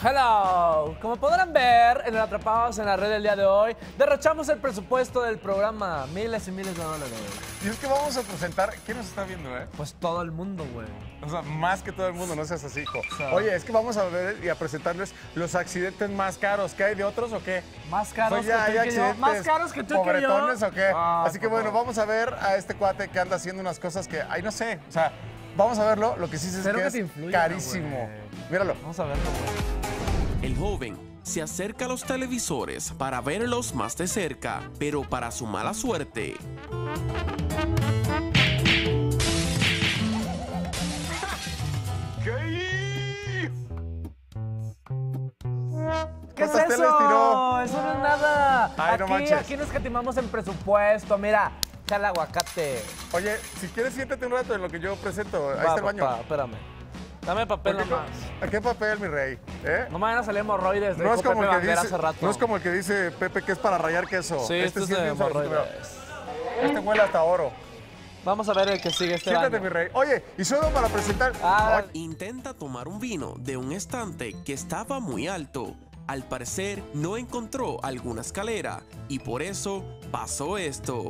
Hello. Como podrán ver en el Atrapados en la Red del día de hoy, derrochamos el presupuesto del programa, miles y miles de dólares. Y es que vamos a presentar, ¿quién nos está viendo, Pues todo el mundo, güey. O sea, más que todo el mundo, no seas así, hijo. O sea, Oye, es que vamos a ver y a presentarles los accidentes más caros. ¿Qué hay de otros o qué? Más caros Oye, ¿hay que tú y yo. accidentes Más caros que tú y yo. pobretones o qué? Así que por bueno, favor. vamos a ver a este cuate que anda haciendo unas cosas que, ay, no sé, o sea, vamos a verlo. Lo que sí sé es Espero que que te es influya, carísimo. güey. Míralo. Vamos a verlo, güey. El joven se acerca a los televisores para verlos más de cerca, pero para su mala suerte, ¿Qué es ¿Cuántas eso? teles tiró? Eso no es nada. Ay, no manches. Aquí nos escatimamos en presupuesto. Mira, echa el aguacate. Oye, si quieres, siéntate un rato en lo que yo presento. Ahí Va, está el baño. papá, espérame. Dame papel ¿Por qué nomás. ¿A qué papel, mi rey? No me van a salir hemorroides. No es, como el que dice, hace rato. no es como el que dice Pepe que es para rayar queso. Sí, este es de bien suavecito, hemorroides. pero este huele hasta oro. Vamos a ver el que sigue este Siéntate, baño. mi rey. Oye, y solo para presentar... Ah, intenta tomar un vino de un estante que estaba muy alto. Al parecer no encontró alguna escalera y por eso pasó esto.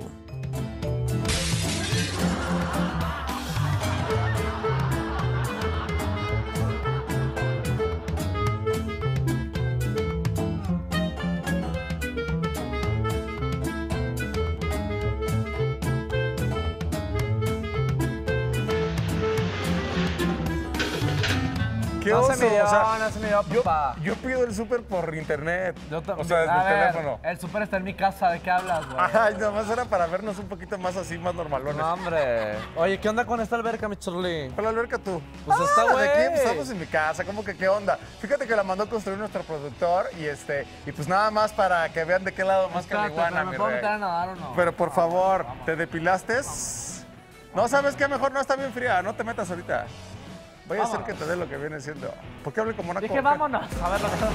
¿Qué no oso? se me dio, O sea, no se me dio, papá. yo pido el súper por internet. Yo o sea, desde a el ver, teléfono. el súper está en mi casa. ¿De qué hablas, güey? Ay, nomás era para vernos un poquito más así, más normalones. No, hombre. Oye, ¿qué onda con esta alberca, mi chorli? ¿Cuál alberca tú? Pues está, ¿de güey. aquí? Pues estamos en mi casa, ¿cómo que qué onda? Fíjate que la mandó a construir nuestro productor y pues nada más para que vean de qué lado más Espérate, caliguana, pero mi ¿me puedo rey. meter a nadar o no? Pero por favor, Vamos. ¿te depilaste? No, ¿sabes qué? Mejor no está bien fría, no te metas ahorita. Voy a hacer que te dé lo que viene siendo. ¿Por qué hablé como una Dije, coca? vámonos. A ver lo que...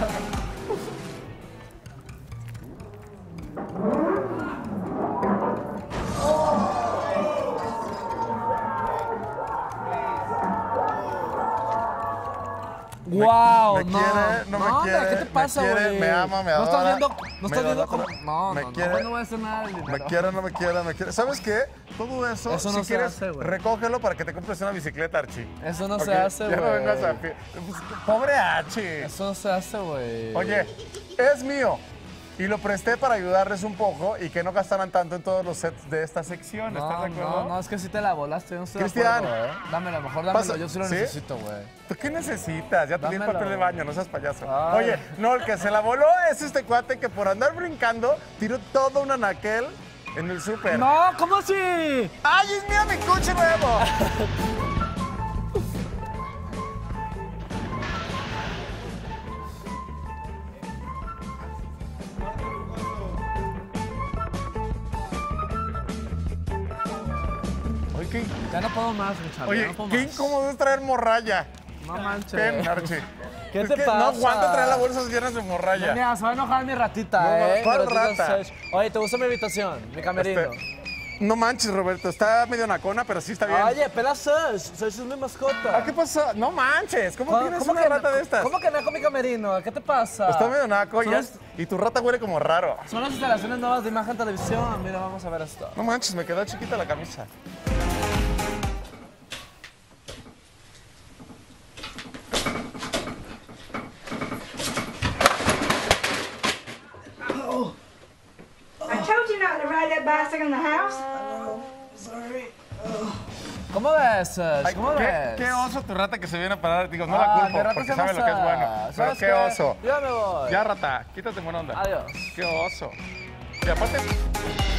¡Wow! Me no, quiere, no me hombre, quiere, ¿qué te pasa, me quiere, güey? me ama, me No estás adora, viendo, no me estás viendo idolatra, cómo... No, me no, quiere. no voy a hacer nada del Me dinero. quiere, no me quiere, me quiere. ¿Sabes qué? Todo eso, Eso no si se quieres, hace, güey. recógelo para que te compres una bicicleta, Archie. Eso no Ok, se hace, Ya no güey. vengas a... Pues, pobre Archie. Eso no se hace, güey. Oye, es mío. Y lo presté para ayudarles un poco y que no gastaran tanto en todos los sets de esta sección. ¿Estás de acuerdo? No, es que sí te la volaste. Yo no estoy de Cristian. acuerdo, ¿eh? Dámelo, mejor dámelo. Pasa- Yo sí lo ¿sí? necesito, güey. ¿Tú qué necesitas? Ya te di el Dámelo. papel de baño, no seas payaso. Ay. Oye, no, el que se la voló es este cuate que por andar brincando tiró todo un anaquel en el súper. No, ¿cómo así? ¡Ay, es mío mi coche nuevo! Oye, qué, Ya no puedo más, muchachos. oye, no puedo qué más. incómodo es traer morralla. No manches. Ven, Archie. ¿Qué Es te que pasa? no aguanta traer las bolsas llenas de morralla. Mira, se va a enojar mi ratita, No, ¿eh? ¿cuál Mi ratita rata? Sech. Oye, ¿te gusta mi habitación? Mi camerino. No manches, Roberto, está medio nacona, pero sí está bien. Oye, pela Sech. Sech es mi mascota. ¿Ah, qué pasó? No manches, ¿cómo tienes una que rata de estas? ¿Cómo que naco mi camerino? ¿Qué te pasa? Está medio naco Son ya las- y tu rata huele como raro. Son las instalaciones nuevas de imagen televisión. Mira, vamos a ver esto. No manches, me quedó chiquita la camisa. I told you not to ride that bicycle in the house. ¿Cómo ves, Sech? Ay, ¿Cómo ves? qué oso tu rata que se viene a parar. Digo, no la culpo, mi rata porque se sabe lo que es bueno. Pero ¿Sabes qué oso. Ya me voy. Ya, rata, quítate buena onda. Adiós. Qué oso. Y aparte,